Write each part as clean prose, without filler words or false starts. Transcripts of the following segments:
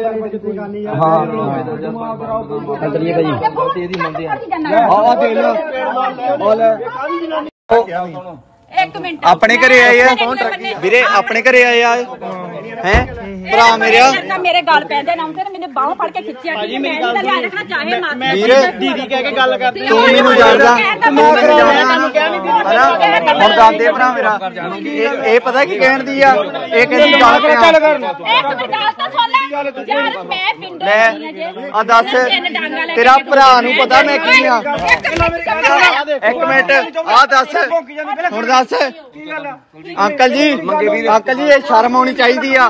ਚਲੀਏ ਭਾਜੀ ਇਹਦੀ ਮੰਨਦੇ ਆ ਦੇਖ ਲਓ एक मिनट अपने घरे आए हैं वीरे अपने घरे आए हैं भरा मेरे गल पैंदे ना फिर मैंने बाहों फड़ के खिच्चिया कि मैं नहीं ध्यान रखना चाहे ना वीरे दीदी कह के गल करते तू मैनू जानदा मैं तन्नू कह नहीं दी हुण दादे भरा मेरा ए पता की कहण दी आ ए कहंदी गल कर एक मिनट गल तो सुन ले यार मैं पिंडों ले आ दस तेरा भरा नू पता मैं की हां एक मिनट आ दस हुण अंकल जी ये शर्म होनी चाहिए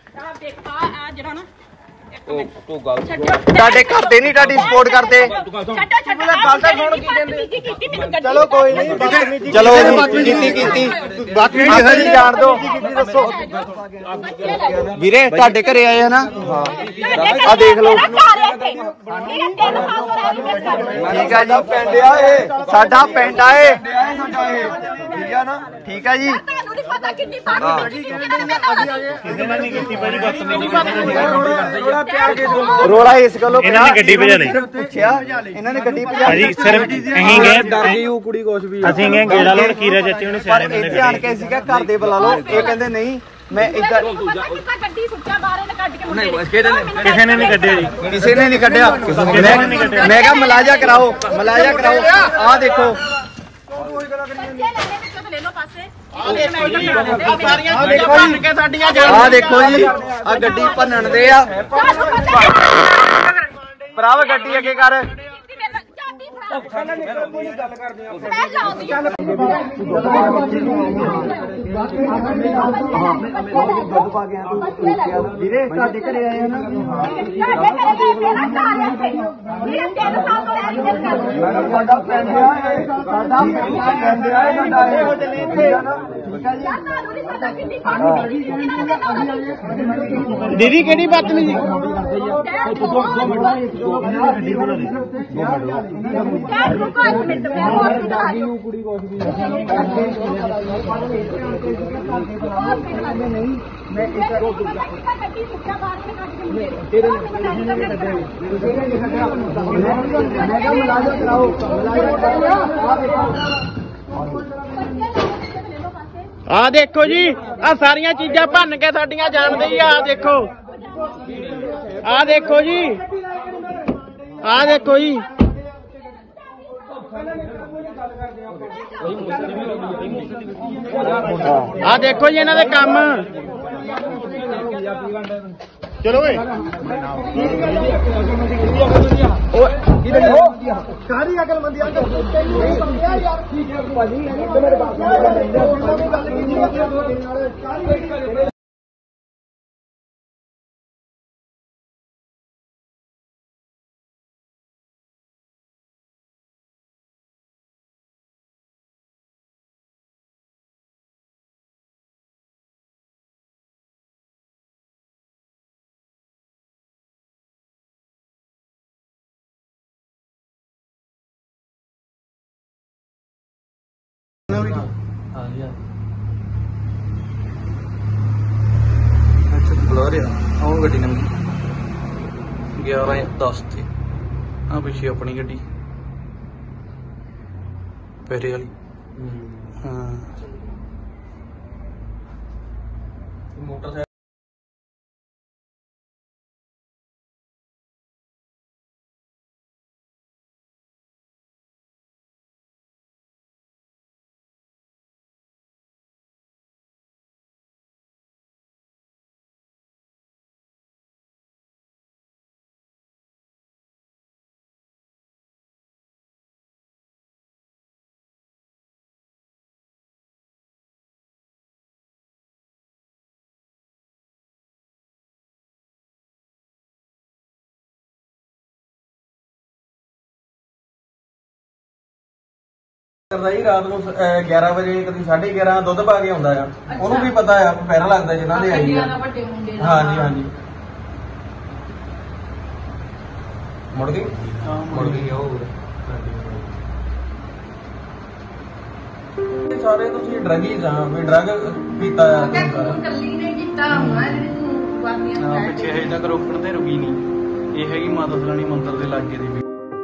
ਤੁਹਾਡੇ ਘਰ ਦੇ ਨਹੀਂ ਤੁਹਾਡੀ ਸਪੋਰਟ ਕਰਦੇ ਚਲੋ ਕੋਈ ਨਹੀਂ ਚਲੋ ਕੀਤੀ ਬਾਕੀ ਜੀ ਜਾਣ ਦੋ ਦੱਸੋ ਵੀਰੇ ਤੁਹਾਡੇ ਘਰੇ ਆਏ ਹਨਾ ਆ ਦੇਖ ਲਓ ਠੀਕ ਆ ਜੀ ਪਿੰਡ ਆ ਇਹ ਸਾਡਾ ਪਿੰਡ ਆ ਇਹ ਠੀਕ ਆ ਨਾ ਠੀਕ ਆ ਜੀ ਤੁਹਾਨੂੰ ਨਹੀਂ ਪਤਾ ਕਿੰਨੀ ਪਾਣੀ ਕਿਸੇ ਨੇ ਨਹੀਂ ਕੀਤੀ ਭਾਜੀ ਬਦਤਮੀਜ਼ੀ ਕਰਦੇ ਰੋਲਾ ਇਸ ਗੱਲੋਂ ਇਹਨਾਂ ਨੇ ਗੱਡੀ ਭਜਾ ਲਈ ਪੁੱਛਿਆ ਇਹਨਾਂ ਨੇ ਗੱਡੀ ਭਜਾ ਭਾਜੀ ਸਿਰਫ ਅਸੀਂ ਗਏ ਡਰ ਗਈ ਉਹ ਕੁੜੀ ਕੁਛ ਵੀ ਅਸੀਂ ਗਏ ਗੇੜਾ ਲਾਉਣ ਕੀਰਾ ਚਾਚੇ ਉਹਨੇ ਸਿਆਣੇ ਬੰਦੇ ਇੱਥੇ ਆਣ ਕੇ ਸੀਗਾ ਘਰ ਦੇ ਬੁਲਾ ਲਓ ਇਹ ਕਹਿੰਦੇ ਨਹੀਂ ਮੈਂ ਇੱਧਰ ਗੱਡੀ ਸੁੱਚਾ ਬਾਹਰ ਨੇ ਕੱਢ ਕੇ ਮੁੰਡੇ ਕਿਸੇ ਨੇ ਨਹੀਂ ਕੱਢਿਆ ਜੀ ਕਿਸੇ ਨੇ ਨਹੀਂ ਕੱਢਿਆ ਮੈਂ ਕਿਹਾ ਮਲਾਜਾ ਕਰਾਓ ਆਹ ਦੇਖੋ ਆ ਦੇਖੋ ਜੀ ਆ ਗੱਡੀ ਭੰਨਣ ਦੇ ਆ ਭਰਾਵਾ ਗੱਡੀ ਅੱਗੇ ਕਰ ਵੀਰੇ ਤੁਹਾਡੇ ਘਰੇ ਆਏ ਨਾ ਸਾਡਾ ਪਿੰਡ ਦੀਦੀ ਕਿਹੜੀ ਬਦਤਮੀਜ਼ੀ ਆ ਦੇਖੋ ਜੀ ਆ ਸਾਰੀਆਂ ਚੀਜ਼ਾਂ ਭੰਨ ਕੇ ਸਾਡੀਆਂ ਜਾਣਦੇ ਹੀ ਆ ਦੇਖੋ ਜੀ ਆ ਦੇਖੋ ਜੀ ਆ ਦੇਖੋ ਜੀ ਇਹਨਾਂ ਦੇ ਕੰਮ ਚਲੋ ਓਏ ਸਾਰੀ ਅਕਲਮੰਦੀ ਆ ਯਾਰ ਠੀਕ ਹੈ ਭਾਜੀ ਮੇਰੇ ਬਾਪ ਗੱਡੀ ਨੰਗੀ 11:10 ਤੇ ਆ ਪਿੱਛੇ ਆਪਣੀ ਗੱਡੀ ਪੈਰੇ ਵਾਲੀ ਹਾਂ ਮੋਟਰਸਾਈਕਲ ਰਾਤ ਨੂੰ 11 ਵਜੇ ਕਦੀ 11:30 ਦੁੱਧ ਪਾ ਕੇ ਆਉਂਦਾ ਆ ਉਹਨੂੰ ਵੀ ਪਤਾ ਆ ਪੈਰਾ ਲੱਗਦਾ ਜਿਨ੍ਹਾਂ ਦੇ ਆਈ ਆ ਹਾਂਜੀ ਹਾਂਜੀ ਮੁੜ ਗਈ ਉਹ ਸਾਰੇ ਤੁਸੀਂ ਡਰੱਗੀਜ਼ ਆ ਵੀ ਡਰੱਗ ਪੀਤਾ ਆ ਕੱਲੀ ਨੇ ਕੀਤਾ ਹੋਣਾ ਪਿੱਛੇ ਹਜੇ ਤੱਕ ਰੋਕਣ ਤੇ ਰੁਕੀ ਨਹੀਂ। ਇਹ ਹੈਗੀ ਮਾਤਾ ਸਲਾਣੀ ਮੰਦਰ ਦੇ ਲਾਗੇ ਦੀ।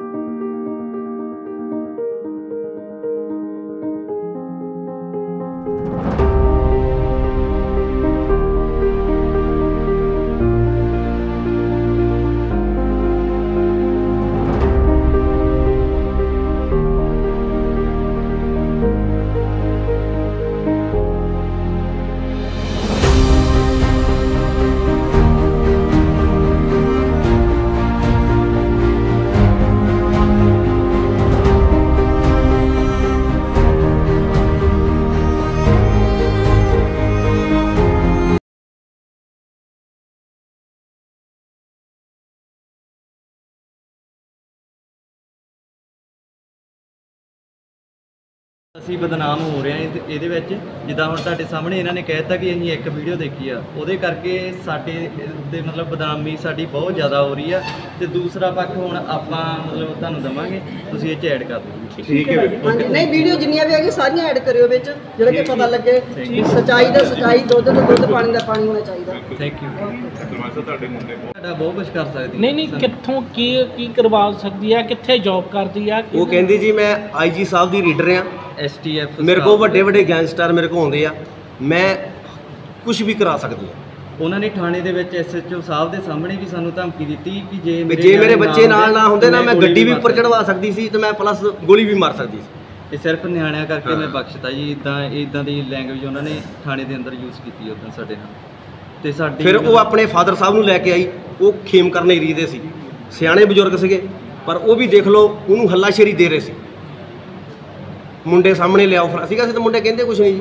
ਅਸੀਂ ਬਦਨਾਮ ਹੋ ਰਹੇ ਹਾਂ ਇਹਦੇ ਵਿੱਚ। ਜਿੱਦਾਂ ਹੁਣ ਤੁਹਾਡੇ ਸਾਹਮਣੇ ਇਹਨਾਂ ਨੇ ਕਹਿ ਦਿੱਤਾ ਕਿ ਅਸੀਂ ਇੱਕ ਵੀਡੀਓ ਦੇਖੀ ਆ, ਉਹਦੇ ਕਰਕੇ ਸਾਡੇ ਤੇ ਮਤਲਬ ਬਦਨਾਮੀ ਸਾਡੀ ਬਹੁਤ ਜ਼ਿਆਦਾ ਹੋ ਰਹੀ ਆ। ਤੇ ਦੂਸਰਾ ਪੱਖ ਹੁਣ ਆਪਾਂ ਮਤਲਬ ਤੁਹਾਨੂੰ ਦਵਾਂਗੇ, ਤੁਸੀਂ ਇਹ 'ਚ ਐਡ ਕਰ ਦਿਓ। ਠੀਕ ਹੈ ਨਹੀਂ, ਵੀਡੀਓ ਜਿੰਨੀਆਂ ਵੀ ਹੈਗੀ ਸਾਰੀਆਂ ਐਡ ਕਰਿਓ ਵਿੱਚ, ਜਿਹੜਾ ਕਿ ਪਤਾ ਲੱਗੇ ਸੱਚਾਈ ਦਾ ਸੱਚਾਈ, ਦੁੱਧ ਦਾ ਦੁੱਧ, ਪਾਣੀ ਦਾ ਪਾਣੀ ਹੋਣਾ ਚਾਹੀਦਾ। Thank you. ਤੁਹਾਡਾ ਬਹੁਤ ਕੁਝ ਕਰ ਸਕਦੀ। ਨਹੀਂ ਕਿੱਥੋਂ ਕੀ ਕਰਵਾ ਸਕਦੀ ਆ, ਕਿੱਥੇ ਜੌਬ ਕਰਦੀ ਆ? ਉਹ ਕਹਿੰਦੀ ਜੀ ਮੈਂ IG ਸਾਹਿਬ ਦੀ ਰੀਡਰ ਆ, STF ਮੇਰੇ ਕੋਲ ਵੱਡੇ ਗੈਂਗਸਟਰ ਮੇਰੇ ਕੋਲ ਆਉਂਦੇ ਆ, ਮੈਂ ਕੁਝ ਵੀ ਕਰਾ ਸਕਦੀ ਆ। ਉਹਨਾਂ ਨੇ ਥਾਣੇ ਦੇ ਵਿੱਚ SHO ਸਾਹਿਬ ਦੇ ਸਾਹਮਣੇ ਵੀ ਸਾਨੂੰ ਧਮਕੀ ਦਿੱਤੀ ਕਿ ਜੇ ਮੇਰੇ ਬੱਚੇ ਨਾਲ ਨਾ ਹੁੰਦੇ ਨਾ, ਮੈਂ ਗੱਡੀ ਵੀ ਉੱਪਰ ਚੜਵਾ ਸਕਦੀ ਸੀ ਤੇ ਮੈਂ ਪਲੱਸ ਗੋਲੀ ਵੀ ਮਾਰ ਸਕਦੀ ਸੀ। ਇਹ ਸਿਰਫ ਨਿਆਣਿਆਂ ਕਰਕੇ ਮੈਂ ਬਖਸ਼ਤਾ ਜੀ। ਇਦਾਂ ਦੀ ਲੈਂਗੁਏਜ ਉਹਨਾਂ ਨੇ ਥਾਣੇ ਦੇ ਅੰਦਰ ਯੂਜ਼ ਕੀਤੀ ਉਦੋਂ ਸਾਡੇ ਨਾਲ। ਤੇ ਸਾਡੀ ਫਿਰ ਉਹ ਆਪਣੇ ਫਾਦਰ ਸਾਹਿਬ ਨੂੰ ਲੈ ਕੇ ਆਈ, ਉਹ ਖੇਮ ਕਰਨ ਏਰੀਏ ਦੇ ਸੀ, ਸਿਆਣੇ ਬਜ਼ੁਰਗ ਸੀਗੇ, ਪਰ ਉਹ ਵੀ ਦੇਖ ਲਓ ਉਹਨੂੰ ਹੱਲਾਸ਼ੇਰੀ ਦੇ ਰਹੇ ਸੀ। ਮੁੰਡੇ ਸਾਹਮਣੇ ਲਿਆਓ ਸੀਗਾ ਸੀ ਤਾਂ ਮੁੰਡੇ ਕਹਿੰਦੇ ਕੁਝ ਨਹੀਂ ਜੀ।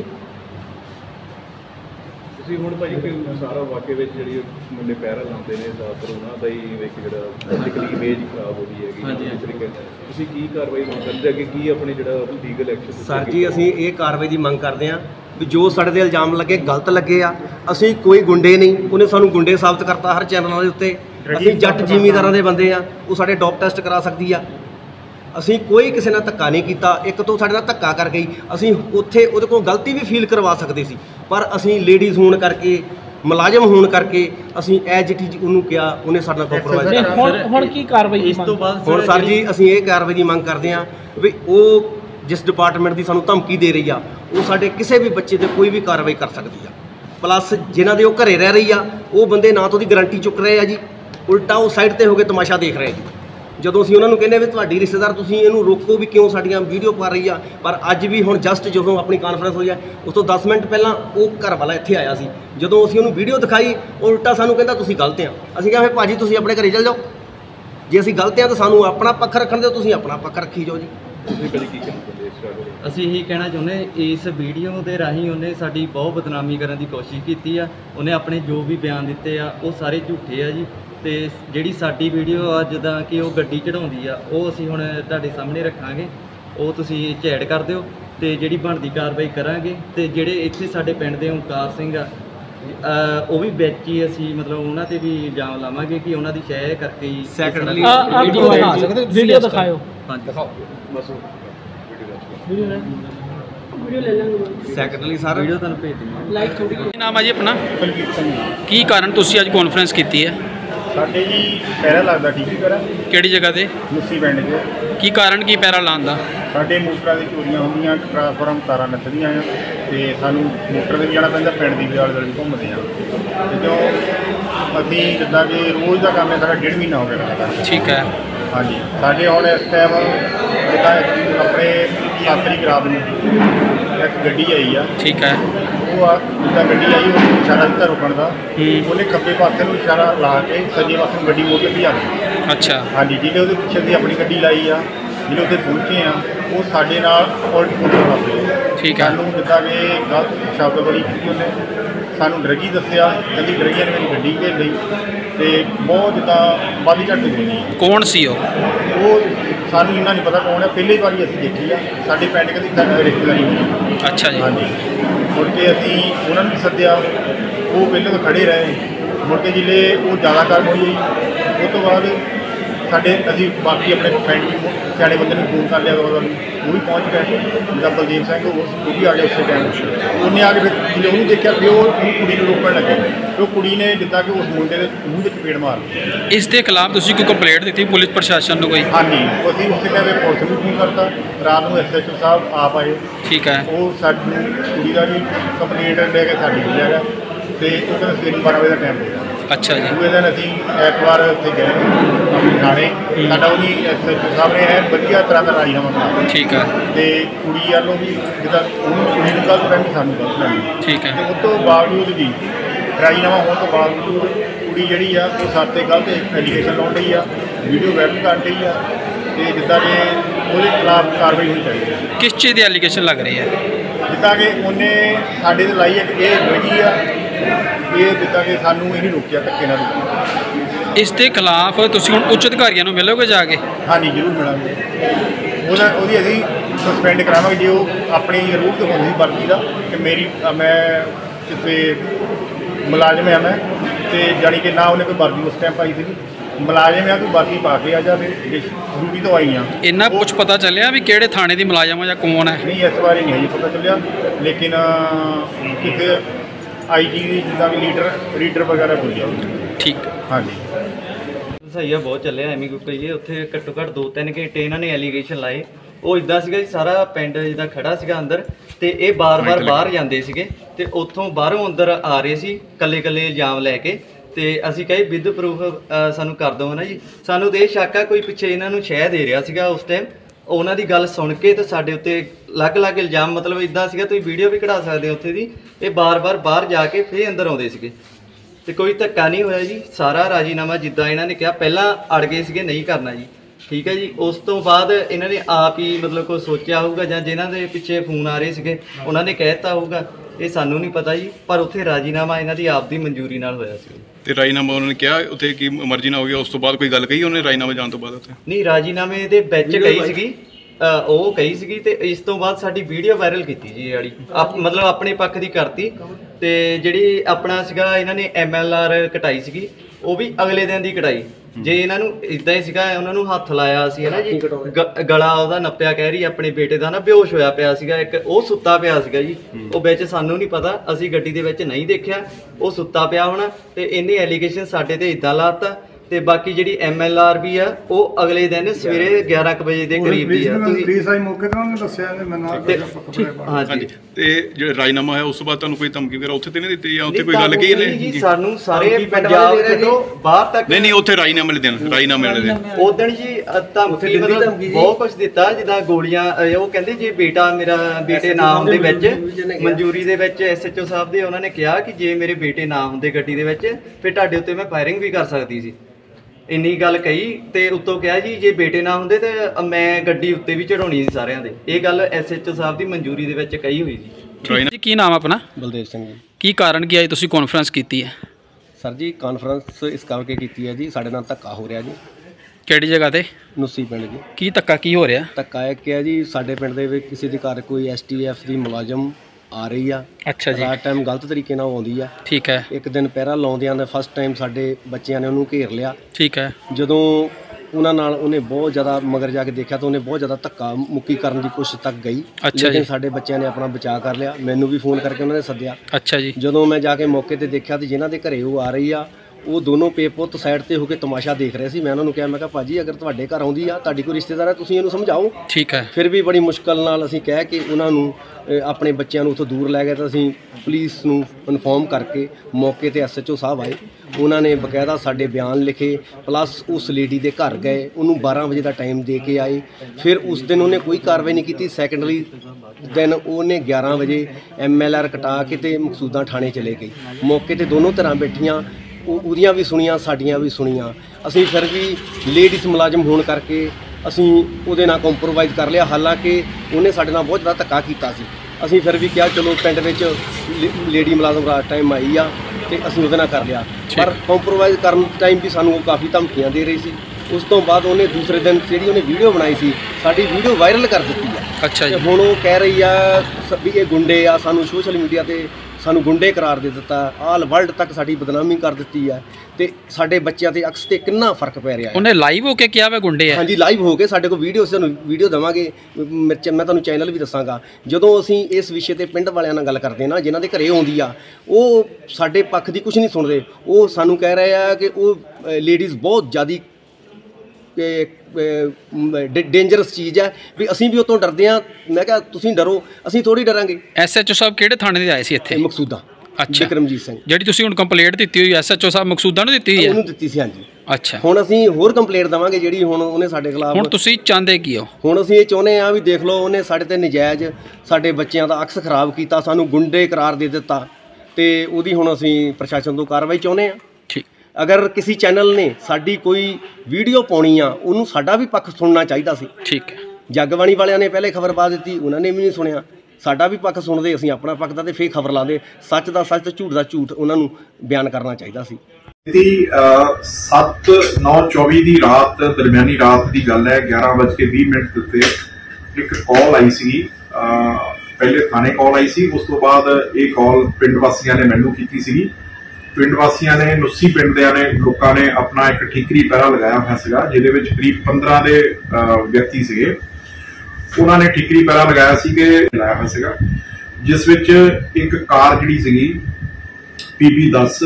ਤੁਸੀਂ ਹੁਣ ਭਾਈ ਕੋਈ ਸਾਰਾ ਵਾਕਿਆ ਵਿੱਚ ਜਿਹੜੀ ਮੁੰਡੇ ਪਹਿਰਾ ਲਾਉਂਦੇ ਨੇ ਜ਼ਿਆਦਾਤਰ ਉਹਨਾਂ ਦਾ ਹੀ ਇੱਕ ਜਿਹੜਾ ਫਿਜ਼ੀਕਲੀ ਇਮੇਜ ਖਰਾਬ ਹੋ ਰਹੀ ਹੈਗੀ ਇਸ ਤਰੀਕੇ ਨਾਲ, ਤੁਸੀਂ ਕੀ ਕਾਰਵਾਈ ਮੰਗ ਕਰਦੇ ਅੱਗੇ, ਕੀ ਆਪਣੇ ਜਿਹੜਾ ਲੀਗਲ ਐਕਸ਼ਨ? ਸਰ ਜੀ ਅਸੀਂ ਇਹ ਕਾਰਵਾਈ ਦੀ ਮੰਗ ਕਰਦੇ ਹਾਂ ਵੀ ਜੋ ਸਾਡੇ ਤੇ ਇਲਜ਼ਾਮ ਲੱਗੇ ਗਲਤ ਲੱਗੇ ਆ। ਅਸੀਂ ਕੋਈ ਗੁੰਡੇ ਨਹੀਂ, ਉਹਨੇ ਸਾਨੂੰ ਗੁੰਡੇ ਸਾਬਤ ਕਰਤਾ ਹਰ ਚੈਨਲਾਂ ਦੇ ਉੱਤੇ। ਅਸੀਂ ਜੱਟ ਜ਼ਿਮੀਂਦਾਰਾਂ ਦੇ ਬੰਦੇ ਆ, ਉਹ ਸਾਡੇ ਡੋਪ ਟੈਸਟ ਕਰਾ ਸਕਦੀ ਆ। ਅਸੀਂ ਕੋਈ ਕਿਸੇ ਨਾਲ ਧੱਕਾ ਨਹੀਂ ਕੀਤਾ, ਇੱਕ ਤੋਂ ਸਾਡੇ ਨਾਲ ਧੱਕਾ ਕਰ ਗਈ। ਅਸੀਂ ਉੱਥੇ ਉਹਦੇ ਕੋਲ ਗਲਤੀ ਵੀ ਫੀਲ ਕਰਵਾ ਸਕਦੇ ਸੀ, ਪਰ ਅਸੀਂ ਲੇਡੀਜ਼ ਹੋਣ ਕਰਕੇ, ਮੁਲਾਜ਼ਮ ਹੋਣ ਕਰਕੇ ਅਸੀਂ ਐਜ ਇਟ ਇਜ਼ ਉਹਨੂੰ ਕਿਹਾ, ਉਹਨੇ ਸਾਡੇ ਨਾਲ ਕੰਪਰੋਮਾਈਜ਼। ਹੁਣ ਕੀ ਕਾਰਵਾਈ ਇਸ ਤੋਂ ਬਾਅਦ ਹੁਣ ਸਰ ਜੀ ਅਸੀਂ ਇਹ ਕਾਰਵਾਈ ਦੀ ਮੰਗ ਕਰਦੇ ਹਾਂ ਵੀ ਉਹ ਜਿਸ ਡਿਪਾਰਟਮੈਂਟ ਦੀ ਸਾਨੂੰ ਧਮਕੀ ਦੇ ਰਹੀ ਆ, ਉਹ ਸਾਡੇ ਕਿਸੇ ਵੀ ਬੱਚੇ ਤੇ ਕੋਈ ਵੀ ਕਾਰਵਾਈ ਕਰ ਸਕਦੀ ਆ। ਪਲੱਸ ਜਿਨ੍ਹਾਂ ਦੇ ਉਹ ਘਰੇ ਰਹਿ ਰਹੀ ਆ, ਉਹ ਬੰਦੇ ਨਾ ਤਾਂ ਉਹਦੀ ਗਾਰੰਟੀ ਚੁੱਕ ਰਹੇ ਆ ਜੀ, ਉਲਟਾ ਉਹ ਸਾਈਡ ਤੇ ਹੋ ਕੇ ਤਮਾਸ਼ਾ ਦੇਖ ਰਹੇ ਜੀ। ਜਦੋਂ ਅਸੀਂ ਉਹਨਾਂ ਨੂੰ ਕਹਿੰਦੇ ਵੀ ਤੁਹਾਡੀ ਰਿਸ਼ਤੇਦਾਰ, ਤੁਸੀਂ ਇਹਨੂੰ ਰੋਕੋ ਵੀ ਕਿਉਂ ਸਾਡੀਆਂ ਵੀਡੀਓ ਪਾ ਰਹੀ ਆ, ਪਰ ਅੱਜ ਵੀ ਹੁਣ ਜਸਟ ਜਦੋਂ ਆਪਣੀ ਕਾਨਫਰੰਸ ਹੋਈ ਆ ਉਸ ਤੋਂ 10 ਮਿੰਟ ਪਹਿਲਾਂ ਉਹ ਘਰ ਵਾਲਾ ਇੱਥੇ ਆਇਆ ਸੀ। ਜਦੋਂ ਅਸੀਂ ਉਹਨੂੰ ਵੀਡੀਓ ਦਿਖਾਈ, ਉਹ ਉਲਟਾ ਸਾਨੂੰ ਕਹਿੰਦਾ ਤੁਸੀਂ ਗਲਤ ਆ। ਅਸੀਂ ਕਿਹਾ ਫਿਰ ਭਾਜੀ ਤੁਸੀਂ ਆਪਣੇ ਘਰੇ ਚੱਲ ਜਾਓ, ਜੇ ਅਸੀਂ ਗਲਤ ਆ ਤਾਂ ਸਾਨੂੰ ਆਪਣਾ ਪੱਖ ਰੱਖਣ ਦਿਓ, ਤੁਸੀਂ ਆਪਣਾ ਪੱਖ ਰੱਖੀ ਜਾਓ ਜੀ। ਅਸੀਂ ਇਹੀ ਕਹਿਣਾ ਚਾਹੁੰਦੇ, ਇਸ ਵੀਡੀਓ ਦੇ ਰਾਹੀਂ ਉਹਨੇ ਸਾਡੀ ਬਹੁਤ ਬਦਨਾਮੀ ਕਰਨ ਦੀ ਕੋਸ਼ਿਸ਼ ਕੀਤੀ ਆ। ਉਹਨੇ ਆਪਣੇ ਜੋ ਵੀ ਬਿਆਨ ਦਿੱਤੇ ਆ ਉਹ ਸਾਰੇ ਝੂਠੇ ਆ ਜੀ। ਤੇ ਜਿਹੜੀ ਸਾਡੀ ਵੀਡੀਓ ਆ ਜਿੱਦਾਂ ਕਿ ਉਹ ਗੱਡੀ ਚੜਾਉਂਦੀ ਆ, ਉਹ ਅਸੀਂ ਹੁਣ ਤੁਹਾਡੇ ਸਾਹਮਣੇ ਰੱਖਾਂਗੇ, ਉਹ ਤੁਸੀਂ ਇਹ 'ਚ ਐਡ ਕਰ ਦਿਓ ਤੇ ਜਿਹੜੀ ਬਣਦੀ ਕਾਰਵਾਈ ਕਰਾਂਗੇ। ਤੇ ਜਿਹੜੇ ਇੱਥੇ ਸਾਡੇ ਪਿੰਡ ਦੇ ਓਂਕਾਰ ਸਿੰਘ ਆ, ਉਹ ਵੀ ਵਿੱਚ ਹੀ ਅਸੀਂ ਮਤਲਬ ਉਹਨਾਂ ਤੇ ਵੀ ਇਲਜ਼ਾਮ ਲਾਵਾਂਗੇ ਕਿ ਉਹਨਾਂ ਦੀ ਸ਼ੈ ਕਰਕੇ ਹੀ ਸੈਕੰਡਲੀ ਵੀਡੀਓ ਦਿਖਾ ਸਕਦੇ, ਵੀਡੀਓ ਦਿਖਾਓ। ਹਾਂਜੀ ਬਸ ਸੈਕੰਡਲੀ ਸਰ ਵੀਡੀਓ ਤੁਹਾਨੂੰ ਭੇਜ ਦਿੰਦੇ। ਕੀ ਨਾਮ ਆ ਜੀ ਆਪਣਾ? ਕੀ ਕਾਰਨ ਤੁਸੀਂ ਅੱਜ ਕਾਨਫਰੰਸ ਕੀਤੀ ਹੈ? ਸਾਡੇ ਜੀ ਪਹਿਰਾ ਲੱਗਦਾ ਠੀਕ ਹੈ, ਕਿਹੜੀ ਜਗ੍ਹਾ ਤੇ? ਮੁੱਸੀ ਪਿੰਡ 'ਚ। ਕੀ ਕਾਰਨ ਕੀ ਪੈਰਾ ਲਾਉਣ ਦਾ? ਸਾਡੇ ਮੋਟਰਾਂ ਦੀ ਚੋਰੀਆਂ ਹੁੰਦੀਆਂ, ਟਰਾਂਸਫਾਰਮ ਤਾਰਾਂ ਨੱਥਦੀਆਂ ਆ ਤੇ ਸਾਨੂੰ ਮੋਟਰ 'ਤੇ ਵੀ ਜਾਣਾ ਪੈਂਦਾ, ਪਿੰਡ ਦੀ ਵੀ ਆਲੇ ਦੁਆਲੇ ਘੁੰਮਦੇ ਆ। ਤੇ ਕਿਉਂ ਅਸੀਂ ਜਿੱਦਾਂ ਕਿ ਰੋਜ਼ ਦਾ ਕੰਮ ਹੈ ਸਾਡਾ, 1.5 ਮਹੀਨਾ ਹੋ ਗਿਆ ਲਗਾਤਾਰ। ਠੀਕ ਹੈ। ਹਾਂਜੀ, ਸਾਡੇ ਹੁਣ ਇਸ ਟਾਈਮ ਜਿੱਦਾਂ ਆਪਣੇ 7 ਤਰੀਕ ਰਾਤ ਨੂੰ ਇੱਕ ਗੱਡੀ ਆਈ ਆ। ਠੀਕ ਹੈ। ਉਹ ਆ ਜਿੱਦਾਂ ਗੱਡੀ ਆਈ, ਉਹ ਇਸ਼ਾਰਾ ਦਿੱਤਾ ਰੁਕਣ ਦਾ, ਉਹਨੇ ਖੱਬੇ ਪਾਸੇ ਨੂੰ ਇਸ਼ਾਰਾ ਲਾ ਕੇ ਸੱਜੇ ਪਾਸੇ ਨੂੰ ਗੱਡੀ ਮੋੜ ਕੇ ਭਜਾ ਦਿੱਤੀ। ਅੱਛਾ। ਹਾਂਜੀ, ਜਿਹਨੇ ਉਹਦੇ ਪਿੱਛੇ ਦੀ ਆਪਣੀ ਗੱਡੀ ਲਾਈ ਆ, ਜਿਹੜੇ ਉੱਥੇ ਪਹੁੰਚੇ ਆ, ਉਹ ਸਾਡੇ ਨਾਲ ਉਲਟ ਪੁਲਟ ਵਾਪਰੇ। ਠੀਕ ਹੈ। ਸਾਨੂੰ ਜਿੱਦਾਂ ਕਿ ਗਲਤ ਸ਼ਬਦ ਬੜੀ ਕੀਤੀ ਉਹਨੇ, ਸਾਨੂੰ ਡਰਗੀ ਦੱਸਿਆ, ਕਹਿੰਦੀ ਡਰਗੀਆਂ ਨੇ ਮੇਰੀ ਗੱਡੀ ਘੇਰ ਲਈ ਤੇ ਬਹੁਤ ਜਿੱਦਾਂ ਵਾਦੀ ਝੱਟ ਬੋਲੀ। ਕੌਣ ਸੀ ਉਹ? ਉਹ ਸਾਨੂੰ ਇੰਨਾ ਨਹੀਂ ਪਤਾ ਕੌਣ ਹੈ, ਪਹਿਲੀ ਵਾਰੀ ਅਸੀਂ ਦੇਖੀ ਆ। ਸਾਡੇ ਪਿੰਡ ਕਦੀ ਤੱਕ ਰਿਸ਼ਤੇਦਾਰੀ ਹੋਈ। ਅੱਛਾ ਜੀ। ਹਾਂਜੀ, ਮੁੜ ਕੇ ਅਸੀਂ ਉਹਨਾਂ ਨੂੰ ਵੀ ਸੱਦਿਆ, ਉਹ ਪਹਿਲਾਂ ਤਾਂ ਖੜੇ ਰਹੇ। ਮੁੜ ਕੇ ਜਿਲੇ ਉਹ ਜ਼ਿਆਦਾ ਕਰ ਹੋਈ, ਉਸ ਤੋਂ ਬਾਅਦ ਸਾਡੇ ਅਸੀਂ ਬਾਕੀ ਆਪਣੇ ਪਿੰਡ ਵੀ ਸਿਆਣੇ ਬੰਦੇ ਨੂੰ ਫੋਨ ਕਰ ਲਿਆ ਉਹ ਵੀ ਪਹੁੰਚ ਗਏ, ਜਿੱਦਾਂ ਬਲਦੇਵ ਸਿੰਘ ਉਹ ਵੀ ਆ ਗਿਆ ਉਸੇ ਟਾਈਮ। ਉਹਨੇ ਆ ਕੇ ਫਿਰ ਜਦੋਂ ਉਹਨੂੰ ਦੇਖਿਆ ਕਿ ਉਹ ਕੁੜੀ ਨੂੰ ਰੋਕਣ ਲੱਗੇ, ਉਹ ਕੁੜੀ ਨੇ ਜਿੱਦਾਂ ਕਿ ਉਸ ਮੁੰਡੇ ਦੇ ਮੂੰਹ ਦੇ ਚਪੇੜ ਮਾਰ ਦਿੱਤੀ। ਇਸ ਦੇ ਖਿਲਾਫ ਤੁਸੀਂ ਕੋਈ ਕੰਪਲੇਂਟ ਦਿੱਤੀ ਪੁਲਿਸ ਪ੍ਰਸ਼ਾਸਨ ਨੂੰ ਕੋਈ? ਹਾਂਜੀ, ਅਸੀਂ ਉਸੇ ਟਾਈਮ ਪੁਲਿਸ ਨੂੰ ਫੋਨ ਕਰਤਾ, ਰਾਤ ਨੂੰ SHO ਸਾਹਿਬ ਆਪ ਆਏ। ਠੀਕ ਹੈ। ਉਹ ਸਾਡੀ ਕੁੜੀ ਦਾ ਵੀ ਕੰਪਲੇਂਟ ਲੈ ਕੇ ਸਾਡੀ ਵੀ ਹੈਗਾ, ਤੇ ਉਹ ਕਹਿੰਦਾ ਸਵੇਰੇ 12 ਵਜੇ ਦਾ ਟਾਈਮ ਹੋਇਆ। ਅੱਛਾ ਜੀ। ਦੂਏ ਦਿਨ ਅਸੀਂ ਐਤਵਾਰ ਉੱਥੇ ਗਏ ਆਪਣੇ ਥਾਣੇ, ਸਾਡਾ ਉਹਦੀ SHO ਸਾਹਿਬ ਨੇ ਐਨ ਵਧੀਆ ਤਰ੍ਹਾਂ ਦਾ ਰਾਜੀਨਾਮਾ ਬਣਾਇਆ। ਠੀਕ ਹੈ। ਤੇ ਕੁੜੀ ਵੱਲੋਂ ਵੀ ਜਿੱਦਾਂ ਉਹਨੂੰ ਕੁੜੀ ਨੂੰ ਗਲਤ ਪੈਂਦੀ, ਸਾਨੂੰ ਗਲਤ ਪੈਂਦੀ। ਠੀਕ ਹੈ। ਤੇ ਉਸ ਤੋਂ ਬਾਵਜੂਦ ਵੀ ਰਾਜੀਨਾਮਾ ਹੋਣ ਤੋਂ ਬਾਵਜੂਦ ਕੁੜੀ ਜਿਹੜੀ ਆ ਉਹ ਸਾਡੇ 'ਤੇ ਗਲਤ ਐਲੀਗੇਸ਼ਨ ਲਾਉਣ ਰਹੀ ਆ, ਵੀਡੀਓ ਵਾਇਰਲ ਕਰਨ ਰਹੀ ਆ, ਤੇ ਜਿੱਦਾਂ ਕਿ ਉਹਦੇ ਖਿਲਾਫ ਕਾਰਵਾਈ ਹੋਣੀ ਚਾਹੀਦੀ ਹੈ। ਕਿਸ ਚੀਜ਼ ਦੀ ਐਲੀਗੇਸ਼ਨ ਲੱਗ ਰਹੀ ਹੈ? ਜਿੱਦਾਂ ਕਿ ਉਹਨੇ ਸਾਡੇ 'ਤੇ ਲਾਈ ਹੈ ਕਿ ਇਹ ਲੱਗੀ ਆ, ਇਹ ਜਿੱਦਾਂ ਕਿ ਸਾਨੂੰ ਇਹਨੇ ਰੋਕਿਆ, ਧੱਕੇ ਨਾਲ ਰੋਕਿਆ। ਇਸ ਦੇ ਖਿਲਾਫ ਤੁਸੀਂ ਹੁਣ ਉੱਚ ਅਧਿਕਾਰੀਆਂ ਨੂੰ ਮਿਲੋਗੇ ਜਾ ਕੇ? ਹਾਂਜੀ, ਜ਼ਰੂਰ ਮਿਲਾਂਗੇ। ਉਹਦੀ ਅਸੀਂ ਸਸਪੈਂਡ ਕਰਾਵਾਂਗੇ ਜੇ ਉਹ ਆਪਣੀ ਰੂਪ ਦਿਖਾਉਂਦੀ ਸੀ ਵਰਦੀ ਦਾ ਕਿ ਮੈਂ ਕਿਸੇ ਮੁਲਾਜ਼ਮ ਆ ਮੈਂ, ਤੇ ਜਾਣੀ ਕਿ ਨਾ ਉਹਨੇ ਕੋਈ ਵਰਦੀ ਉਸ ਟਾਈਮ ਪਾਈ ਸੀਗੀ, ਮੁਲਾਜ਼ਮ ਆ, ਕੋਈ ਵਰਦੀ ਪਾ ਕੇ ਆ ਜਾਵੇ, ਡਿਊਟੀ ਤੋਂ ਆਈ ਆ। ਇੰਨਾ ਕੁਝ ਪਤਾ ਚੱਲਿਆ ਵੀ ਕਿਹੜੇ ਥਾਣੇ ਦੀ ਮੁਲਾਜ਼ਮ ਆ ਜਾਂ ਕੌਣ ਹੈ? ਨਹੀਂ, ਇਸ ਬਾਰੇ ਨਹੀਂ ਹੈ ਜੀ ਪਤਾ ਚੱਲਿਆ, ਲੇਕਿਨ ਕਿਸੇ IG ਦੀ ਜਿੱਦਾਂ ਵੀ ਲੀਡਰ ਵਗੈਰਾ ਕੋਈ ਜਾਊਗੀ। ਠੀਕ। ਹਾਂਜੀ, ਸਹੀ ਆ, ਬਹੁਤ ਚੱਲਿਆ ਐਵੇਂ ਕੋਈ ਕਹੀਏ। ਉੱਥੇ ਘੱਟੋ ਘੱਟ 2-3 ਘੰਟੇ ਇਹਨਾਂ ਨੇ ਐਲੀਗੇਸ਼ਨ ਲਾਏ। ਉਹ ਇਦਾਂ ਸੀਗਾ ਜੀ, ਸਾਰਾ ਪਿੰਡ ਜਿੱਦਾਂ ਖੜਾ ਸੀਗਾ ਅੰਦਰ, ਤੇ ਇਹ ਬਾਰ-ਬਾਰ ਬਾਹਰ ਜਾਂਦੇ ਸੀਗੇ, ਤੇ ਉੱਥੋਂ ਬਾਹਰੋਂ ਅੰਦਰ ਆ ਰਹੇ ਸੀ ਕੱਲੇ ਇਲਜ਼ਾਮ ਲੈ ਕੇ। ਤੇ ਅਸੀਂ ਕਹੇ ਵਿਦ ਪ੍ਰੂਫ ਸਾਨੂੰ ਕਰ ਦਿਓ ਨਾ ਜੀ। ਸਾਨੂੰ ਤੇ ਇਹ ਸ਼ੱਕ ਆ ਕੋਈ ਪਿੱਛੇ ਇਹਨਾਂ ਨੂੰ ਸ਼ਹਿ ਦੇ ਰਿਹਾ ਸੀਗਾ ਉਸ ਟਾਈਮ। ਉਹਨਾਂ ਦੀ ਗੱਲ ਸੁਣ ਕੇ ਤੇ ਸਾਡੇ ਉੱਤੇ ਅਲੱਗ-ਅਲੱਗ ਇਲਜ਼ਾਮ, ਮਤਲਬ ਇਦਾਂ ਸੀਗਾ, ਤੁਸੀਂ ਵੀਡੀਓ ਵੀ ਕਢਾ ਸਕਦੇ ਹੋ ਉੱਥੇ ਦੀ। ਇਹ ਬਾਰ-ਬਾਰ ਬਾਹਰ ਜਾ ਕੇ ਫੇਰ ਅੰਦਰ ਆਉਂਦੇ ਸੀਗੇ, ਤੇ ਕੋਈ ਧੱਕਾ ਨਹੀਂ ਹੋਇਆ ਜੀ। ਸਾਰਾ ਰਾਜੀਨਾਮਾ ਜਿੱਦਾਂ ਇਹਨਾਂ ਨੇ ਕਿਹਾ, ਪਹਿਲਾਂ ਅੜ ਗਏ ਸੀਗੇ ਨਹੀਂ ਕਰਨਾ ਜੀ, ਠੀਕ ਹੈ ਜੀ। ਉਸ ਤੋਂ ਬਾਅਦ ਇਹਨਾਂ ਨੇ ਆਪ ਹੀ ਮਤਲਬ ਕੋਈ ਸੋਚਿਆ ਹੋਊਗਾ, ਜਾਂ ਜਿਨ੍ਹਾਂ ਦੇ ਪਿੱਛੇ ਫੋਨ ਆ ਰਹੇ ਸੀਗੇ ਉਹਨਾਂ ਨੇ ਕਹਿ ਦਿੱਤਾ ਹੋਊਗਾ, ਇਹ ਸਾਨੂੰ ਨਹੀਂ ਪਤਾ ਜੀ। ਪਰ ਉੱਥੇ ਰਾਜੀਨਾਮਾ ਇਹਨਾਂ ਦੀ ਆਪ ਦੀ ਮਨਜ਼ੂਰੀ ਨਾਲ ਹੋਇਆ ਸੀ। ਤੇ ਰਾਜੀਨਾਮਾ ਉਹਨਾਂ ਨੇ ਕਿਹਾ ਉੱਥੇ ਕੀ ਮਰਜ਼ੀ ਨਾਲ ਹੋ ਗਿਆ? ਉਸ ਤੋਂ ਬਾਅਦ ਕੋਈ ਗੱਲ ਕਹੀ ਉਹਨੇ ਰਾਜੀਨਾਮੇ ਜਾਣ ਤੋਂ ਬਾਅਦ ਉੱਥੇ? ਨਹੀਂ, ਰਾਜੀਨਾਮੇ ਦੇ ਵਿੱਚ ਕਹੀ ਸੀਗੀ, ਉਹ ਕਹੀ ਸੀਗੀ, ਤੇ ਇਸ ਤੋਂ ਬਾਅਦ ਸਾਡੀ ਵੀਡੀਓ ਵਾਇਰਲ ਕੀਤੀ ਜੀ ਇਹ ਵਾਲੀ, ਮਤਲਬ ਆਪਣੇ ਪੱਖ ਦੀ ਕਰਤੀ। ਤੇ ਜਿਹੜੀ ਆਪਣਾ ਸੀਗਾ ਇਹਨਾਂ ਨੇ MLR ਕਟਾਈ ਸੀਗੀ, ਉਹ ਵੀ ਅਗਲੇ ਦਿਨ ਦੀ ਕਟਾਈ। ਜੇ ਇਹਨਾਂ ਨੂੰ ਇਦਾਂ ਹੀ ਸੀਗਾ, ਉਹਨਾਂ ਨੂੰ ਹੱਥ ਲਾਇਆ ਸੀ ਹੈ ਨਾ ਜੀ, ਗਲਾ ਉਹਦਾ ਨੱਪਿਆ, ਕਹਿ ਰਹੀ ਆਪਣੇ ਬੇਟੇ ਦਾ ਨਾ ਬੇਹੋਸ਼ ਹੋਇਆ ਪਿਆ ਸੀਗਾ, ਇੱਕ ਉਹ ਸੁੱਤਾ ਪਿਆ ਸੀਗਾ ਜੀ। ਉਹ ਵਿੱਚ ਸਾਨੂੰ ਨਹੀਂ ਪਤਾ, ਅਸੀਂ ਗੱਡੀ ਦੇ ਵਿੱਚ ਨਹੀਂ ਦੇਖਿਆ, ਉਹ ਸੁੱਤਾ ਪਿਆ ਹੋਣਾ। ਤੇ ਇਹਨੇ ਐਲੀਗੇਸ਼ਨ ਸਾਡੇ ਤੇ ਇਦਾਂ ਲਾਤਾ। ਤੇ ਬਾਕੀ ਜਿਹੜੀ MLR ਵੀ ਆ, ਉਹ ਅਗਲੇ ਦਿਨ ਸਵੇਰੇ 11 ਵਜੇ ਦੇ ਕਰੀਬ ਦੀ ਆ। ਤੁਸੀਂ ਮੌਕੇ ਤੇ ਉਹਨੇ ਦੱਸਿਆ ਹਾਂਜੀ। ਤੇ ਜਿਹੜਾ ਰਾਜੀਨਾਮਾ ਹੋਇਆ ਉਸ ਤੋਂ ਬਾਅਦ ਤੁਹਾਨੂੰ ਕੋਈ ਧਮਕੀ ਵਗੈਰਾ ਉੱਥੇ ਤੇ ਨਹੀਂ ਦਿੱਤੀ, ਜਾਂ ਉੱਥੇ ਕੋਈ ਗੱਲ ਕਹੀ ਇਹਨੇ? ਸਾਨੂੰ ਸਾਰੇ ਪੰਜਾਬ ਤੋਂ ਬਾਹਰ ਤੱਕ ਨਹੀਂ, ਉੱਥੇ ਰਾਜੀਨਾਮੇ ਵਾਲੇ ਦਿਨ ਉਦਣ ਜੀ ਧਮਕੀ ਮਤਲਬ ਬਹੁਤ ਕੁਝ ਦਿੱਤਾ, ਜਿੱਦਾਂ ਗੋਲੀਆਂ। ਉਹ ਕਹਿੰਦੇ ਜੇ ਬੇਟੇ ਨਾਮ ਦੇ ਵਿੱਚ ਮਨਜ਼ੂਰੀ ਦੇ ਵਿੱਚ SHO ਸਾਹਿਬ ਦੇ ਉਹਨਾਂ ਨੇ ਕਿਹਾ ਕਿ ਜੇ ਮੇਰੇ ਬੇਟੇ ਨਾ ਹੁੰਦੇ ਗੱਡੀ ਦੇ ਵਿੱਚ, ਫਿਰ ਤੁਹਾਡੇ ਉੱਤੇ ਮੈਂ ਫਾਇਰਿੰਗ ਵੀ ਕਰ ਸਕਦੀ ਸੀ, ਇੰਨੀ ਗੱਲ ਕਹੀ। ਤੇ ਉੱਤੋਂ ਕਿਹਾ ਜੀ ਜੇ ਬੇਟੇ ਨਾ ਹੁੰਦੇ ਤੇ ਮੈਂ ਗੱਡੀ ਉੱਤੇ ਵੀ ਚੜਾਉਣੀ ਸੀ ਸਾਰਿਆਂ ਦੇ। ਇਹ ਗੱਲ SHO ਸਾਹਿਬ ਦੀ ਮਨਜ਼ੂਰੀ ਦੇ ਵਿੱਚ ਕਹੀ ਹੋਈ ਜੀ। ਕੀ ਨਾਮ ਆਪਣਾ? ਬਲਦੇਵ ਸਿੰਘ ਜੀ। ਕੀ ਕਾਰਨ ਕੀ ਹੈ ਤੁਸੀਂ ਕਾਨਫਰੰਸ ਕੀਤੀ ਹੈ? ਸਰ ਜੀ, ਕਾਨਫਰੰਸ ਇਸ ਕਰਕੇ ਕੀਤੀ ਹੈ ਜੀ, ਸਾਡੇ ਨਾਲ ਧੱਕਾ ਹੋ ਰਿਹਾ ਜੀ। ਕਿਹੜੀ ਜਗ੍ਹਾ ਤੇ? ਨੁੱਸੀ ਪਿੰਡ ਜੀ। ਕੀ ਧੱਕਾ ਕੀ ਹੋ ਰਿਹਾ? ਧੱਕਾ ਇਹ ਕਿ ਜੀ, ਸਾਡੇ ਪਿੰਡ ਦੇ ਵਿੱਚ ਕਿਸੇ ਦੇ ਘਰ ਕੋਈ STF ਦੀ ਮੁਲਾਜ਼ਮ ਆ ਰਹੀ ਆ। ਅੱਛਾ ਜੀ। ਰਾਤ ਟਾਈਮ ਗਲਤ ਤਰੀਕੇ ਨਾਲ ਆਉਂਦੀ ਆ। ਠੀਕ ਹੈ। ਇੱਕ ਦਿਨ ਪਹਿਰਾ ਲਾਉਂਦਿਆਂ ਨੇ ਫਸਟ ਟਾਈਮ ਸਾਡੇ ਬੱਚਿਆਂ ਨੇ ਉਹਨੂੰ ਘੇਰ ਲਿਆ। ਠੀਕ ਹੈ। ਜਦੋਂ ਉਹਨਾਂ ਨਾਲ ਉਹਨੇ ਬਹੁਤ ਜ਼ਿਆਦਾ ਮਗਰ ਜਾ ਕੇ ਦੇਖਿਆ ਤਾਂ ਉਹਨੇ ਬਹੁਤ ਜ਼ਿਆਦਾ ਧੱਕਾ ਮੁੱਕੀ ਕਰਨ ਦੀ ਕੋਸ਼ਿਸ਼ ਤੱਕ ਗਈ, ਲੇਕਿਨ ਸਾਡੇ ਬੱਚਿਆਂ ਨੇ ਆਪਣਾ ਬਚਾਅ ਕਰ ਲਿਆ। ਮੈਨੂੰ ਵੀ ਫੋਨ ਕਰਕੇ ਉਹਨਾਂ ਨੇ ਸੱਦਿਆ। ਅੱਛਾ ਜੀ। ਜਦੋਂ ਮੈਂ ਜਾ ਕੇ ਮੌਕੇ ਤੇ ਦੇਖਿਆ ਤੇ ਜਿਨ੍ਹਾਂ ਦੇ ਘਰੇ ਉਹ ਆ ਰਹੀ ਆ, ਉਹ ਦੋਨੋਂ ਪੁੱਤ ਸਾਈਡ ਤੇ ਹੋ ਕੇ ਤਮਾਸ਼ਾ ਦੇਖ ਰਹੇ ਸੀ। ਮੈਂ ਉਹਨਾਂ ਨੂੰ ਕਿਹਾ, ਮੈਂ ਕਿਹਾ ਭਾਜੀ ਅਗਰ ਤੁਹਾਡੇ ਘਰ ਆਉਂਦੀ ਆ, ਤੁਹਾਡੀ ਕੋਈ ਰਿਸ਼ਤੇਦਾਰ ਹੈ, ਤੁਸੀਂ ਇਹਨੂੰ ਸਮਝਾਓ। ਠੀਕ ਹੈ। ਫਿਰ ਵੀ ਬੜੀ ਮੁਸ਼ਕਲ ਨਾਲ ਅਸੀਂ ਕਹਿ ਕੇ ਉਹਨਾਂ ਨੂੰ ਆਪਣੇ ਬੱਚਿਆਂ ਨੂੰ ਉੱਥੋਂ ਦੂਰ ਲੈ ਗਏ। ਤਾਂ ਅਸੀਂ ਪੁਲਿਸ ਨੂੰ ਇਨਫੋਰਮ ਕਰਕੇ ਮੌਕੇ ਤੇ SHO ਸਾਹਿਬ ਆਏ, ਉਹਨਾਂ ਨੇ ਬਕਾਇਦਾ ਸਾਡੇ ਬਿਆਨ ਲਿਖੇ, ਪਲੱਸ ਉਸ ਲੇਡੀ ਦੇ ਘਰ ਗਏ, ਉਹਨੂੰ 12 ਵਜੇ ਦਾ ਟਾਈਮ ਦੇ ਕੇ ਆਏ। ਫਿਰ ਉਸ ਦਿਨ ਉਹਨੇ ਕੋਈ ਕਾਰਵਾਈ ਨਹੀਂ ਕੀਤੀ। ਸੈਕੰਡਰੀ ਦਿਨ ਉਹਨੇ 11 ਵਜੇ MLR ਕਟਾ ਕੇ ਤੇ ਮਕਸੂਦਾਂ ਥਾਣੇ ਚਲੇ ਗਈ। ਮੌਕੇ ਤੇ ਦੋਨੋਂ ਤਰ੍ਹਾਂ ਬੈਠੀਆਂ, ਉਹਦੀਆਂ ਵੀ ਸੁਣੀਆਂ, ਸਾਡੀਆਂ ਵੀ ਸੁਣੀਆਂ। ਅਸੀਂ ਫਿਰ ਵੀ ਲੇਡੀਜ਼ ਮੁਲਾਜ਼ਮ ਹੋਣ ਕਰਕੇ ਅਸੀਂ ਉਹਦੇ ਨਾਲ ਕੰਪਰੋਮਾਈਜ਼ ਕਰ ਲਿਆ। ਹਾਲਾਂਕਿ ਉਹਨੇ ਸਾਡੇ ਨਾਲ ਬਹੁਤ ਜ਼ਿਆਦਾ ਧੱਕਾ ਕੀਤਾ ਸੀ। ਅਸੀਂ ਫਿਰ ਵੀ ਕਿਹਾ ਚਲੋ ਪਿੰਡ ਵਿੱਚ ਲੇਡੀ ਮੁਲਾਜ਼ਮ ਰਾਤ ਟਾਈਮ ਆਈ ਆ ਤੇ ਅਸੀਂ ਉਹਦੇ ਨਾਲ ਕਰ ਲਿਆ, ਪਰ ਕੰਪਰੋਮਾਈਜ਼ ਕਰਨ ਟਾਈਮ ਵੀ ਸਾਨੂੰ ਉਹ ਕਾਫੀ ਧਮਕੀਆਂ ਦੇ ਰਹੀ ਸੀ। ਉਸ ਤੋਂ ਬਾਅਦ ਉਹਨੇ ਦੂਸਰੇ ਦਿਨ ਜਿਹੜੀ ਉਹਨੇ ਵੀਡੀਓ ਬਣਾਈ ਸੀ, ਸਾਡੀ ਵੀਡੀਓ ਵਾਇਰਲ ਕਰ ਦਿੱਤੀ ਆ। ਅੱਛਾ ਜੀ। ਹੁਣ ਉਹ ਕਹਿ ਰਹੀ ਆ ਵੀ ਇਹ ਗੁੰਡੇ ਆ, ਸਾਨੂੰ ਸੋਸ਼ਲ ਮੀਡੀਆ ਤੇ ਸਾਨੂੰ ਗੁੰਡੇ ਕਰਾਰ ਦੇ ਦਿੱਤਾ, ਆਲ ਵਰਲਡ ਤੱਕ ਸਾਡੀ ਬਦਨਾਮੀ ਕਰ ਦਿੱਤੀ ਹੈ ਤੇ ਸਾਡੇ ਬੱਚਿਆਂ ਤੇ ਅਕਸ ਤੇ ਕਿੰਨਾ ਫਰਕ ਪੈ ਰਿਹਾ ਹੈ। ਉਹਨੇ ਲਾਈਵ ਹੋ ਕੇ ਕਿਹਾ ਵਾ ਗੁੰਡੇ ਆ? ਹਾਂਜੀ ਲਾਈਵ ਹੋ ਕੇ ਸਾਡੇ ਕੋਲ ਵੀਡੀਓ, ਸਾਨੂੰ ਵੀਡੀਓ ਦੇਵਾਂਗੇ, ਮੈਂ ਤੁਹਾਨੂੰ ਚੈਨਲ ਵੀ ਦੱਸਾਂਗਾ। ਜਦੋਂ ਅਸੀਂ ਇਸ ਵਿਸ਼ੇ ਤੇ ਪਿੰਡ ਵਾਲਿਆਂ ਨਾਲ ਗੱਲ ਕਰਦੇ ਨਾ, ਜਿਨ੍ਹਾਂ ਦੇ ਘਰੇ ਆਉਂਦੀ ਆ, ਉਹ ਸਾਡੇ ਪੱਖ ਦੀ ਕੁਝ ਨਹੀਂ ਸੁਣਦੇ। ਉਹ ਸਾਨੂੰ ਕਹਿ ਰਹੇ ਆ ਕਿ ਉਹ ਲੇਡੀਜ਼ ਬਹੁਤ ਜ਼ਿਆਦਾ ਡੇਂਜਰਸ ਚੀਜ਼ ਹੈ, ਵੀ ਅਸੀਂ ਵੀ ਉਹ ਤੋਂ ਡਰਦੇ ਹਾਂ। ਮੈਂ ਕਿਹਾ ਤੁਸੀਂ ਡਰੋ, ਅਸੀਂ ਥੋੜੀ ਡਰਾਂਗੇ। SHO ਸਾਹਿਬ ਕਿਹੜੇ ਥਾਣੇ ਦੇ ਆਏ ਸੀ ਇੱਥੇ? ਮਕਸੂਦਾ। ਅੱਛਾ, ਬਿਕਰਮਜੀਤ ਸਿੰਘ। ਜਿਹੜੀ ਤੁਸੀਂ ਹੁਣ ਕੰਪਲੇਂਟ ਦਿੱਤੀ ਹੋਈ SHO ਸਾਹਿਬ ਮਕਸੂਦਾ ਨੂੰ ਦਿੱਤੀ ਹੋਈ ਹੈ? ਉਹਨੂੰ ਦਿੱਤੀ ਸੀ, ਹਾਂਜੀ। ਅੱਛਾ, ਹੁਣ ਅਸੀਂ ਹੋਰ ਕੰਪਲੇਂਟ ਦੇਵਾਂਗੇ ਜਿਹੜੀ ਹੁਣ ਉਹਨੇ ਸਾਡੇ ਖਿਲਾਫ। ਹੁਣ ਤੁਸੀਂ ਚਾਹੁੰਦੇ ਕੀ ਹੋ? ਹੁਣ ਅਸੀਂ ਇਹ ਚਾਹੁੰਦੇ ਹਾਂ ਵੀ ਦੇਖ ਲਓ, ਉਹਨੇ ਸਾਡੇ ਤੇ ਨਜਾਇਜ਼ ਸਾਡੇ ਬੱਚਿਆਂ ਦਾ ਅਕਸ ਖਰਾਬ ਕੀਤਾ, ਸਾਨੂੰ ਗੁੰਡੇ ਕਰਾਰ ਦੇ ਦਿੱਤਾ, ਤੇ ਉਹਦੀ ਹੁਣ ਅਸੀਂ ਪ੍ਰਸ਼ਾਸਨ ਤੋਂ ਕਾਰਵਾਈ ਚਾਹੁੰਦੇ ਹਾਂ। ਠੀਕ। ਅਗਰ ਕਿਸੇ ਚੈਨਲ ਨੇ ਸਾਡੀ ਕੋਈ ਵੀਡੀਓ ਪਾਉਣੀ ਆ, ਉਹਨੂੰ ਸਾਡਾ ਵੀ ਪੱਖ ਸੁਣਨਾ ਚਾਹੀਦਾ ਸੀ। ਠੀਕ ਹੈ। ਜਗਬਾਣੀ ਵਾਲਿਆਂ ਨੇ ਪਹਿਲੇ ਖਬਰ ਪਾ ਦਿੱਤੀ, ਉਹਨਾਂ ਨੇ ਵੀ ਨਹੀਂ ਸੁਣਿਆ। ਸਾਡਾ ਵੀ ਪੱਖ ਸੁਣਦੇ, ਅਸੀਂ ਆਪਣਾ ਪੱਖ ਦਾ, ਤੇ ਫੇਰ ਖਬਰ ਲਾਉਂਦੇ। ਸੱਚ ਦਾ ਸੱਚ ਤੇ ਝੂਠ ਦਾ ਝੂਠ ਉਹਨਾਂ ਨੂੰ ਬਿਆਨ ਕਰਨਾ ਚਾਹੀਦਾ ਸੀ। 7/9/24 ਦੀ ਰਾਤ, ਦਰਮਿਆਨੀ ਰਾਤ ਦੀ ਗੱਲ ਹੈ, 11:20 ਦੇ ਉੱਤੇ ਇੱਕ ਕਾਲ ਆਈ ਸੀ। ਪਹਿਲੇ ਥਾਣੇ ਕਾਲ ਆਈ ਸੀ, ਉਸ ਤੋਂ ਬਾਅਦ ਇਹ ਕਾਲ ਪਿੰਡ ਵਾਸੀਆਂ ਨੇ ਮੈਨੂੰ ਕੀਤੀ ਸੀ। ਪਿੰਡ ਵਾਸੀਆਂ ਨੇ, ਨੁੱਸੀ ਪਿੰਡ ਦਿਆਂ ਨੇ, ਲੋਕਾਂ ਨੇ ਆਪਣਾ ਇੱਕ ਠੀਕਰੀ ਪਹਿਰਾ ਲਗਾਇਆ ਹੋਇਆ ਸੀਗਾ, ਜਿਹਦੇ ਵਿੱਚ ਕਰੀਬ 15 ਦੇ ਵਿਅਕਤੀ ਸੀਗੇ। ਉਹਨਾਂ ਨੇ ਠੀਕਰੀ ਪਹਿਰਾ ਲਗਾਇਆ ਸੀ ਕਿ ਲਾਇਆ ਹੋਇਆ ਸੀਗਾ, ਜਿਸ ਵਿੱਚ ਇੱਕ ਕਾਰ ਜਿਹੜੀ ਸੀਗੀ PB10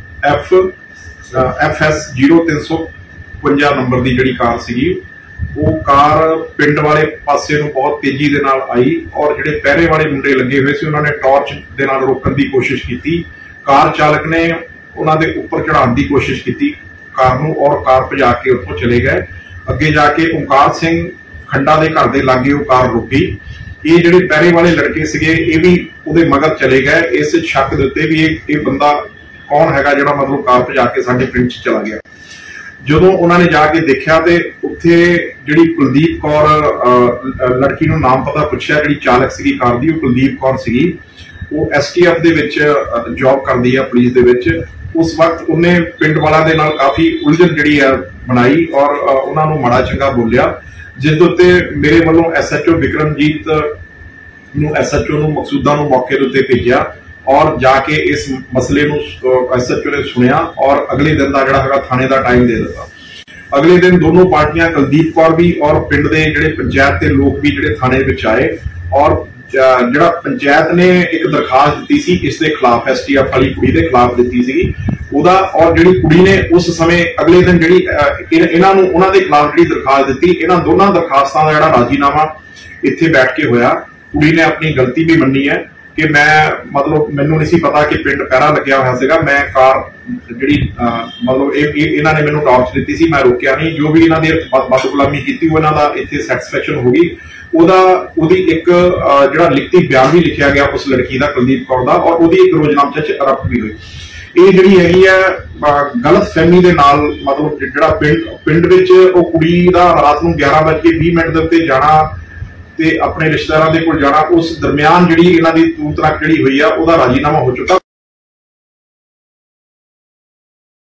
FS 0352 ਨੰਬਰ ਦੀ ਜਿਹੜੀ ਕਾਰ ਸੀਗੀ, ਉਹ ਕਾਰ ਪਿੰਡ ਵਾਲੇ ਪਾਸੇ ਨੂੰ ਬਹੁਤ ਤੇਜ਼ੀ ਦੇ ਨਾਲ ਆਈ, ਔਰ ਜਿਹੜੇ ਪਹਿਰੇ ਵਾਲੇ ਮੁੰਡੇ ਲੱਗੇ ਹੋਏ ਸੀ, ਉਹਨਾਂ ਨੇ ਟਾਰਚ ਦੇ ਨਾਲ ਰੋਕਣ ਦੀ ਕੋਸ਼ਿਸ਼ ਕੀਤੀ। ਕਾਰ ਚਾਲਕ ਨੇ ਉਹਨਾਂ ਦੇ ਉੱਪਰ ਚੜਾਉਣ ਦੀ ਕੋਸ਼ਿਸ਼ ਕੀਤੀ ਕਾਰ ਨੂੰ, ਔਰ ਕਾਰ ਭਜਾ ਕੇ ਉੱਥੋਂ ਚਲੇ ਗਏ। ਅੱਗੇ ਜਾ ਕੇ ਓਮਕਾਰ ਸਿੰਘ ਖੰਡਾ ਦੇ ਘਰ ਦੇ ਲਾਗੇ ਉਹ ਕਾਰ ਰੁਕੀ। ਇਹ ਜਿਹੜੇ ਪਹਿਰੇ ਵਾਲੇ ਲੜਕੇ ਸੀਗੇ, ਇਹ ਵੀ ਉਹਦੇ ਮਗਰ ਚਲੇ ਗਏ, ਇਸ ਸ਼ੱਕ ਦੇ ਉੱਤੇ ਵੀ ਇਹ ਬੰਦਾ ਕੌਣ ਹੈਗਾ ਜਿਹੜਾ ਮਤਲਬ ਕਾਰ ਭਜਾ ਕੇ ਸਾਡੇ ਪਿੰਡ 'ਚ ਚਲਾ ਗਿਆ। ਜਦੋਂ ਉਹਨਾਂ ਨੇ ਜਾ ਕੇ ਦੇਖਿਆ ਤੇ ਉੱਥੇ ਜਿਹੜੀ ਕੁਲਦੀਪ ਕੌਰ ਲੜਕੀ ਨੂੰ ਨਾਮ ਪਤਾ ਪੁੱਛਿਆ, ਜਿਹੜੀ ਚਾਲਕ ਸੀਗੀ ਕਾਰ ਦੀ, ਉਹ ਕੁਲਦੀਪ ਕੌਰ ਸੀਗੀ। ਉਹ STF ਦੇ ਵਿੱਚ ਜੌਬ ਕਰਦੀ ਆ, ਪੁਲਿਸ ਦੇ ਵਿੱਚ। ਉਸ ਵਕਤ ਉਹਨੇ ਪਿੰਡ ਵਾਲਿਆਂ ਦੇ ਨਾਲ ਕਾਫੀ ਉਲਝਣ ਜਿਹੜੀ ਆ ਬਣਾਈ, ਔਰ ਉਹਨਾਂ ਨੂੰ ਮਾੜਾ ਚੰਗਾ ਬੋਲਿਆ, ਜਿਸ ਦੇ ਉੱਤੇ ਮੇਰੇ ਵੱਲੋਂ SHO ਬਿਕਰਮਜੀਤ ਨੂੰ, SHO ਨੂੰ ਮਕਸੂਦਾ ਨੂੰ ਮੌਕੇ ਦੇ ਉੱਤੇ ਭੇਜਿਆ, ਔਰ ਜਾ ਕੇ ਇਸ ਮਸਲੇ ਨੂੰ SHO ਨੇ ਸੁਣਿਆ, ਔਰ ਅਗਲੇ ਦਿਨ ਦਾ ਜਿਹੜਾ ਹੈਗਾ ਥਾਣੇ ਦਾ ਟਾਈਮ ਦੇ ਦਿੱਤਾ। ਅਗਲੇ ਦਿਨ ਦੋਨੋਂ ਪਾਰਟੀਆਂ, ਕੁਲਦੀਪ ਕੌਰ ਵੀ ਔਰ ਪਿੰਡ ਦੇ ਜਿਹੜੇ ਪੰਚਾਇਤ ਦੇ ਲੋਕ ਵੀ ਜਿਹੜੇ ਥਾਣੇ ਵਿੱਚ ਆਏ, ਔਰ ਜਿਹੜਾ ਪੰਚਾਇਤ ਨੇ ਇੱਕ ਦਰਖਾਸਤ ਦਿੱਤੀ ਸੀ ਇਸ ਦੇ ਖਿਲਾਫ, STF ਵਾਲੀ ਕੁੜੀ ਦੇ ਖਿਲਾਫ ਦਿੱਤੀ ਸੀਗੀ ਉਹਦਾ, ਔਰ ਜਿਹੜੀ ਕੁੜੀ ਨੇ ਉਸ ਸਮੇਂ ਅਗਲੇ ਦਿਨ ਜਿਹੜੀ ਇਹਨਾਂ ਨੂੰ ਉਹਨਾਂ ਦੇ ਖਿਲਾਫ ਜਿਹੜੀ ਦਰਖਾਸਤ ਦਿੱਤੀ, ਇਹਨਾਂ ਦੋਨਾਂ ਦਰਖਾਸਤਾਂ ਦਾ ਜਿਹੜਾ ਰਾਜੀਨਾਮਾ ਇੱਥੇ ਬੈਠ ਕੇ ਹੋਇਆ। ਕੁੜੀ ਨੇ ਆਪਣੀ ਗਲਤੀ ਵੀ ਮੰਨੀ ਹੈ ਕਿ ਮੈਂ ਮਤਲਬ ਮੈਨੂੰ ਨਹੀਂ ਸੀ ਪਤਾ ਕਿ ਪਿੰਡ ਪਹਿਰਾ ਲੱਗਿਆ ਹੋਇਆ ਸੀਗਾ, ਮੈਂ ਕਾਰ ਜਿਹੜੀ ਮਤਲਬ ਇਹਨਾਂ ਨੇ ਮੈਨੂੰ ਟਾਰਚ ਦਿੱਤੀ ਸੀ, ਮੈਂ ਰੋਕਿਆ ਨਹੀਂ। ਜੋ ਵੀ ਇਹਨਾਂ ਦੀ ਬਦਗੁਲਾਮੀ ਕੀਤੀ ਉਹ ਇਹਨਾਂ ਦਾ ਇੱਥੇ ਸੈਟੀਸਫੈਕਸ਼ਨ ਹੋ ਗਈ। ਉਹਦੀ ਇੱਕ ਜਿਹੜਾ ਲਿਖਤੀ ਬਿਆਨ ਵੀ ਲਿਖਿਆ ਗਿਆ ਉਸ ਲੜਕੀ ਦਾ, ਕੁਲਦੀਪ ਕੌਰ ਦਾ, ਔਰ ਉਹਦੀ ਇੱਕ ਰੋਜ਼ਨਾਮੇ 'ਚ ਰਫਤ ਵੀ ਹੋਈ। ਇਹ ਜਿਹੜੀ ਹੈਗੀ ਹੈ ਗਲਤ ਫਹਿਮੀ ਦੇ ਨਾਲ, ਮਤਲਬ ਜਿਹੜਾ ਪਿੰਡ ਵਿੱਚ ਉਹ ਕੁੜੀ ਦਾ ਰਾਤ ਨੂੰ 11:20 ਦੇ ਉੱਤੇ ਜਾਣਾ ਤੇ ਆਪਣੇ ਰਿਸ਼ਤੇਦਾਰਾਂ ਦੇ ਕੋਲ ਜਾਣਾ, ਉਸ ਦਰਮਿਆਨ ਜਿਹੜੀ ਇਹਨਾਂ ਦੀ ਤੂਤ ਤਰਾਕ ਜਿਹੜੀ ਹੋਈ ਆ, ਉਹਦਾ ਰਾਜੀਨਾਮਾ ਹੋ ਚੁੱਕਾ।